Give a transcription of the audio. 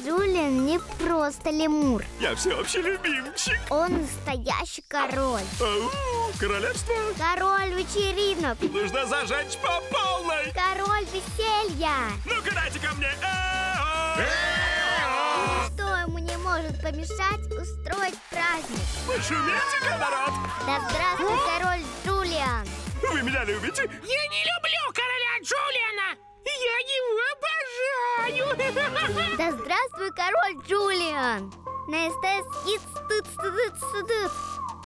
Джулиан не просто лемур. Я всеобщий любимчик. Он настоящий король. Ау, королевство. Король вечеринок. Нужно зажечь по полной. Король веселья. Ну-ка, дайте ко мне. Что ему не может помешать устроить праздник? Пошумите-ка, народ. Да здравствуй, король Джулиан. Вы меня любите? Я не люблю короля Джулиана! Я его обожаю! Да здравствуй, король Джулиан. На СТС Kids.